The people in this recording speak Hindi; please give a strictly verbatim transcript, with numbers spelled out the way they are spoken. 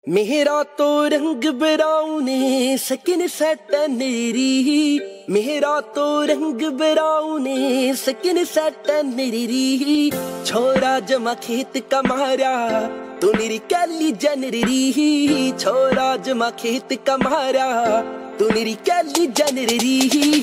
मेरा तो रंग ब्राउने सकिन सेट नेरी, मेरा तो रंग ब्राउने सकिन सेट नेरी। छोरा जमा खेत का मारा तो मेरी कैली जनरी, छोरा जमा खेत का मारा तो मेरी कैली जनरी।